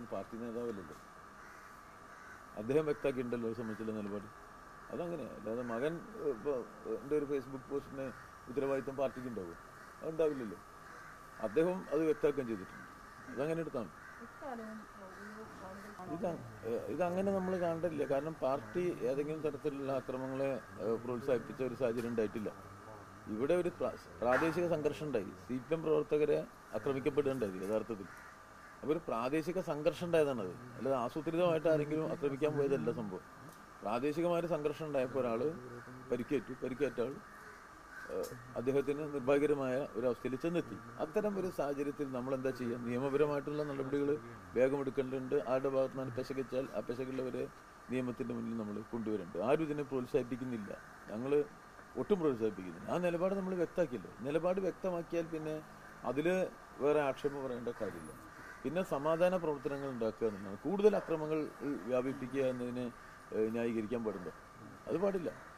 Party നേതാവല്ലല്ലോ. അദ്ദേഹം വ്യക്തമാക്കിയിട്ടുണ്ടല്ലോ സംബന്ധിച്ചുള്ള നിലപാട്. അതങ്ങനെയാണ്. അല്ലാതെ മകൻ ഇപ്പോൾ എൻ്റെ ഒരു ഫേസ്ബുക്ക് പോസ്റ്റിന് ഉത്തരവാദിത്വം പാർട്ടിക്ക് ഉണ്ടാവും? അതുണ്ടാവില്ലല്ലോ. അദ്ദേഹം അത് വ്യക്തമാക്കുകയും ചെയ്തിട്ടുണ്ട്. അതങ്ങനെ എടുത്താണ്. ഇതങ്ങനെ നമ്മൾ കണ്ടില്ല. കാരണം പാർട്ടി ഏതെങ്കിലും തരത്തിലുള്ള അക്രമങ്ങളെ പ്രോത്സാഹിപ്പിച്ച ഒരു സാഹചര്യം ഉണ്ടായിട്ടില്ല. ഇവിടെ ഒരു പ്രാദേശിക സംഘർഷം ഉണ്ടായി. CPM പ്രവർത്തകരെ ആക്രമിക്കപ്പെടുകയുണ്ടായി യഥാർത്ഥത്തിൽ. അപ്പോൾ ഒരു പ്രാദേശിക സംഘർഷം ഉണ്ടായതാണത്. അല്ലാതെ ആസൂത്രിതമായിട്ട് ആരെങ്കിലും ആക്രമിക്കാൻ പോയതല്ല സംഭവം. പ്രാദേശികമായൊരു സംഘർഷം ഉണ്ടായപ്പോൾ ഒരാൾ പരിക്കേറ്റ ആൾ അദ്ദേഹത്തിന് നിർഭാഗ്യകരമായ ഒരവസ്ഥയിൽ ചെന്നെത്തി. അത്തരം ഒരു സാഹചര്യത്തിൽ നമ്മളെന്താ ചെയ്യുക? നിയമപരമായിട്ടുള്ള നടപടികൾ വേഗം എടുക്കേണ്ടതുണ്ട്. ആരുടെ ഭാഗത്ത് നിന്ന് പെശകിച്ചാൽ ആ പെശകുള്ളവരെ നിയമത്തിൻ്റെ മുന്നിൽ നമ്മൾ കൊണ്ടുവരുന്നുണ്ട്. ആരും ഇതിനെ പ്രോത്സാഹിപ്പിക്കുന്നില്ല. ഞങ്ങൾ ഒട്ടും പ്രോത്സാഹിപ്പിക്കുന്നില്ല. ആ നിലപാട് നമ്മൾ വ്യക്തമാക്കിയല്ലോ. നിലപാട് വ്യക്തമാക്കിയാൽ പിന്നെ അതിൽ വേറെ ആക്ഷേപം പറയേണ്ട കാര്യമില്ല. പിന്നെ സമാധാന പ്രവർത്തനങ്ങൾ ഉണ്ടാക്കുക എന്നുള്ളതാണ്. കൂടുതൽ അക്രമങ്ങൾ വ്യാപിപ്പിക്കുക എന്നതിന് ന്യായീകരിക്കാൻ പാടുണ്ടോ? അത് പാടില്ല.